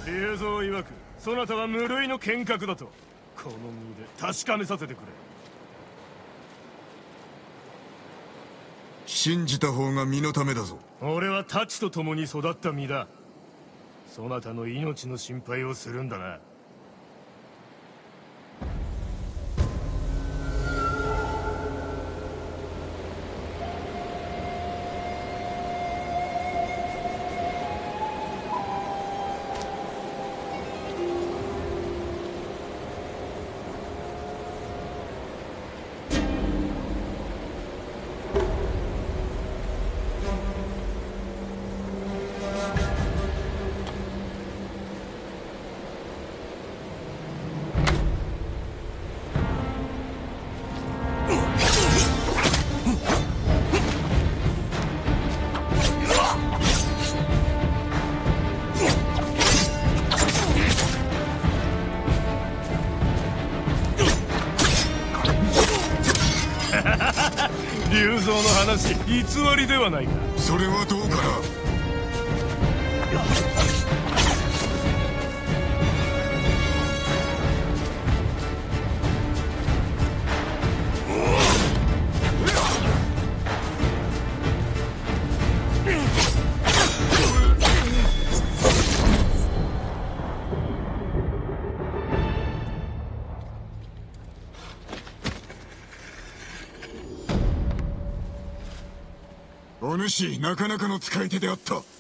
龍蔵曰くそなたは無類の剣客だとこの身で確かめさせてくれ。 信じた方が身のためだぞ。 俺は太刀と共に育った身だ。そなたの命の心配をするんだな。龍蔵の話偽りではないか。 それはどうかな。お主なかなかの使い手であった。